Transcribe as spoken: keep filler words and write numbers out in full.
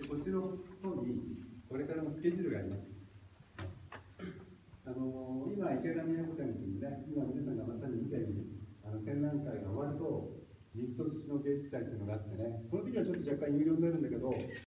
でこっちの方にこれからのスケジュールがあります。あのー、今池上横店というね、今皆さんがまさに見たようにあの展覧会が終わると水と土の芸術祭っていうのがあってね、その時はちょっと若干有料になるんだけど、